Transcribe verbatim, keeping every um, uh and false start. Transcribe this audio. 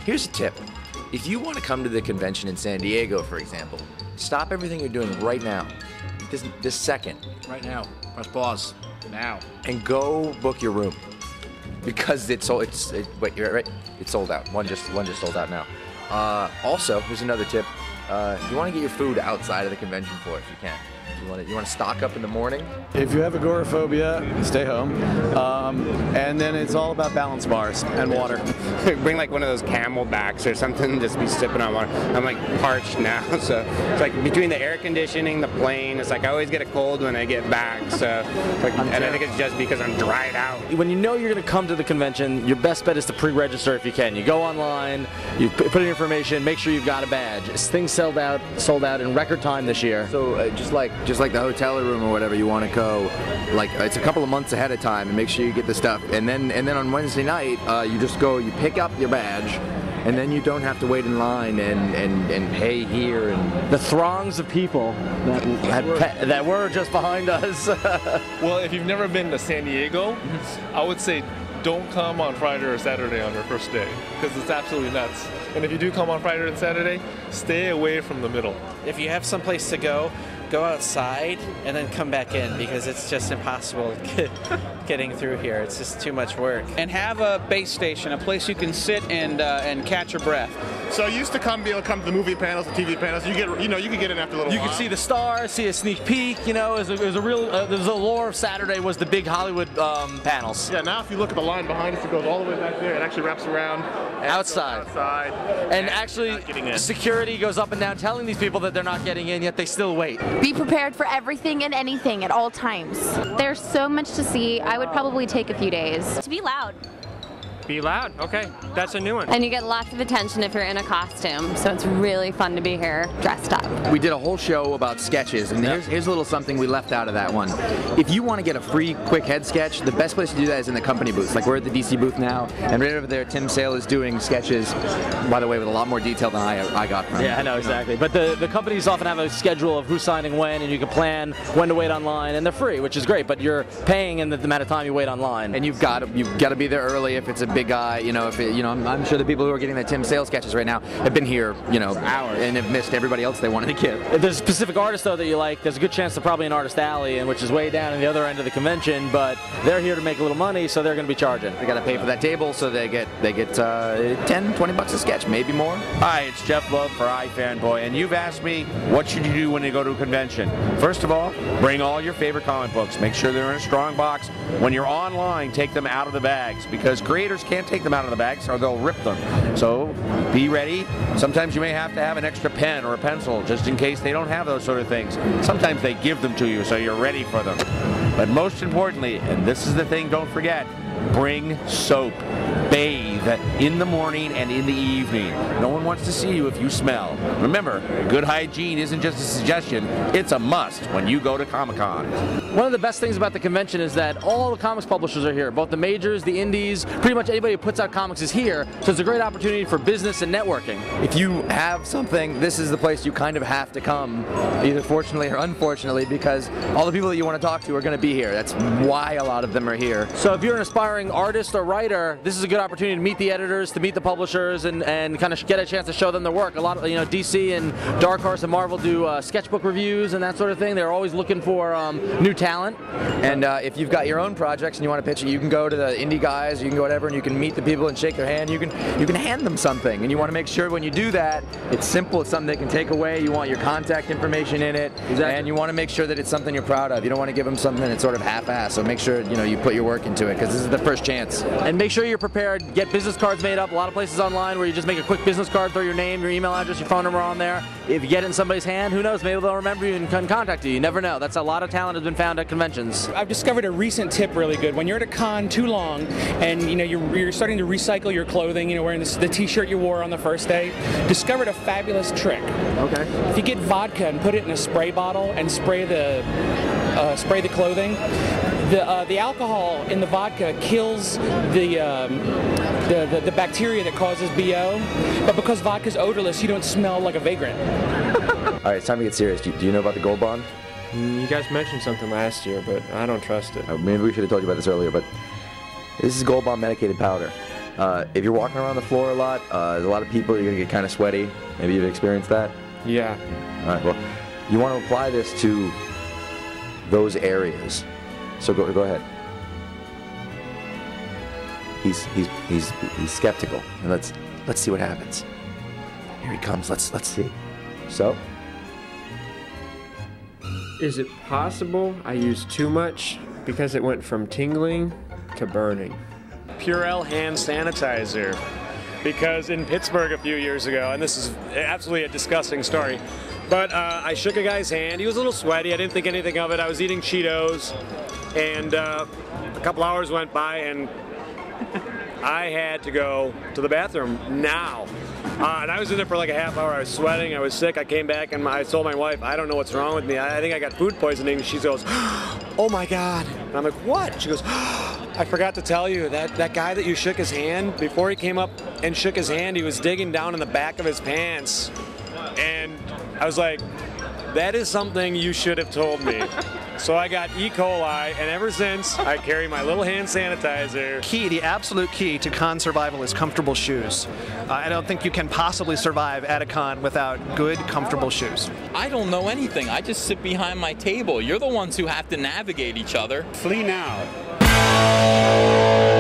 Here's a tip. If you want to come to the convention in San Diego, for example, stop everything you're doing right now, this, this second. Right now. Press pause. Now. And go book your room. Because it's sold, it's, it, wait, you're right, it's sold out. One just, one just sold out now. Uh, also, here's another tip. Uh, you want to get your food outside of the convention floor if you can. You want to, you want to stock up in the morning? If you have agoraphobia, stay home. Um, and then it's all about balance bars and water. Bring like one of those camelbacks or something, just be sipping on water. I'm like parched now, so it's like between the air conditioning, the plane, it's like I always get a cold when I get back. So, like, and I think it's just because I'm dried out. When you know you're going to come to the convention, your best bet is to pre-register if you can. You go online, you put in your information, make sure you've got a badge. Things sold out, sold out in record time this year. So uh, just like just like the hotel room or whatever, you want to go, like it's a couple of months ahead of time and make sure you get the stuff. And then and then on Wednesday night, uh, you just go, you pick up your badge, and then you don't have to wait in line and, and, and pay here. And the throngs of people that, had, that were just behind us. Well, if you've never been to San Diego, I would say don't come on Friday or Saturday on your first day, because it's absolutely nuts. And if you do come on Friday and Saturday, stay away from the middle. If you have someplace to go, go outside and then come back in, because it's just impossible getting through here. It's just too much work. And have a base station, a place you can sit and uh, and catch your breath. So I used to come, be able to come to the movie panels, the T V panels. You get, you know, you can get in after a little you while. You can see the stars, see a sneak peek. You know, it was a, it was a real. Uh, there was a lore of Saturday was the big Hollywood um, panels. Yeah. Now if you look at the line behind us, it goes all the way back there. It actually wraps around outside. Outside. And, and actually, security goes up and down, telling these people that they're not getting in, yet they still wait. Be prepared for everything and anything at all times. There's so much to see. I would probably take a few days. To be loud. Be loud. Okay, that's a new one. And you get lots of attention if you're in a costume, so it's really fun to be here dressed up. We did a whole show about sketches, and here's, here's a little something we left out of that one. If you want to get a free quick head sketch, the best place to do that is in the company booth. Like, we're at the D C booth now, and right over there, Tim Sale is doing sketches, by the way, with a lot more detail than I, I got from Yeah, I know, exactly. But the, the companies often have a schedule of who's signing when, and you can plan when to wait online, and they're free, which is great, but you're paying in the, the amount of time you wait online. And you've got to, you've got to be there early if it's a big guy, you know, if it, you know, I'm, I'm sure the people who are getting the Tim Sale sketches right now have been here, you know, hours and have missed everybody else they wanted to get. If there's a specific artist, though, that you like, there's a good chance they're probably in Artist Alley, and which is way down in the other end of the convention, but they're here to make a little money, so they're going to be charging. They got to pay for that table, so they get they get uh, ten, twenty bucks a sketch, maybe more. Hi, it's Jeph Loeb for iFanboy, and you've asked me, what should you do when you go to a convention? First of all, bring all your favorite comic books. Make sure they're in a strong box. When you're online, take them out of the bags, because creators can't take them out of the bags, or they'll rip them. So be ready. Sometimes you may have to have an extra pen or a pencil, just in case they don't have those sort of things. Sometimes they give them to you, so you're ready for them. But most importantly, and this is the thing, don't forget, bring soap. Bathe in the morning and in the evening. No one wants to see you if you smell. Remember, good hygiene isn't just a suggestion, it's a must when you go to Comic-Con. One of the best things about the convention is that all the comics publishers are here. Both the majors, the indies, pretty much anybody who puts out comics is here, so it's a great opportunity for business and networking. If you have something, this is the place you kind of have to come, either fortunately or unfortunately, because all the people that you want to talk to are going to be here. That's why a lot of them are here. So if you're an aspiring artist or writer, this is a good opportunity to meet the editors, to meet the publishers, and, and kind of get a chance to show them their work. A lot of, you know, D C and Dark Horse and Marvel do uh, sketchbook reviews and that sort of thing. They're always looking for um, new talent. And uh, if you've got your own projects and you want to pitch it, you can go to the indie guys, you can go whatever, and you can meet the people and shake their hand. You can you can hand them something, and you want to make sure when you do that, it's simple, it's something they can take away. You want your contact information in it, exactly. And you want to make sure that it's something you're proud of. You don't want to give them something that's sort of half-assed. So make sure you know you put your work into it, because this is the first chance. And make sure you're prepared. Get business cards made up. A lot of places online where you just make a quick business card, throw your name, your email address, your phone number on there. If you get it in somebody's hand, who knows? Maybe they'll remember you and can contact you. You never know. That's a lot of talent has been found at conventions. I've discovered a recent tip really good. When you're at a con too long, and you know you're, you're starting to recycle your clothing, you know, wearing this, the T-shirt you wore on the first day, discovered a fabulous trick. Okay. If you get vodka and put it in a spray bottle and spray the uh, spray the clothing, the uh, the alcohol in the vodka kills the, um, the the the bacteria that causes B O. But because vodka's odorless, you don't smell like a vagrant. All right, it's time to get serious. Do you, do you know about the Gold Bond? You guys mentioned something last year, but I don't trust it. Uh, maybe we should have told you about this earlier, but this is Gold Bond medicated powder. Uh, if you're walking around the floor a lot, uh, there's a lot of people, you're going to get kind of sweaty. Maybe you've experienced that? Yeah. All right, well, you want to apply this to those areas. So go, go ahead. He's, he's, he's, he's skeptical. And let's, let's see what happens. Here he comes. Let's, let's see. So? Is it possible I used too much because it went from tingling to burning? Purell hand sanitizer. Because in Pittsburgh a few years ago, and this is absolutely a disgusting story, but uh, I shook a guy's hand. He was a little sweaty. I didn't think anything of it. I was eating Cheetos, and uh, a couple hours went by, and I had to go to the bathroom now. Uh, and I was in there for like a half hour. I was sweating. I was sick. I came back, and I told my wife, I don't know what's wrong with me. I, I think I got food poisoning. She goes, oh my God. And I'm like, what? She goes, I forgot to tell you that that guy that you shook his hand, before he came up and shook his hand, he was digging down in the back of his pants. And I was like, that is something you should have told me. So I got E. coli, and ever since, I carry my little hand sanitizer. Key, the absolute key to con survival is comfortable shoes. Uh, I don't think you can possibly survive at a con without good, comfortable shoes. I don't know anything. I just sit behind my table. You're the ones who have to navigate each other. Flee now.